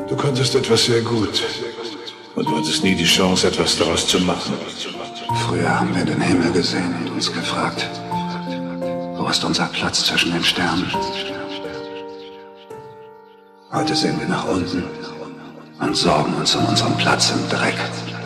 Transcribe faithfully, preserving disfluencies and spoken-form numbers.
Du konntest etwas sehr gut. Und du hattest nie die Chance, etwas daraus zu machen. Früher haben wir den Himmel gesehen und uns gefragt, wo ist unser Platz zwischen den Sternen? Heute sehen wir nach unten und sorgen uns um unseren Platz im Dreck.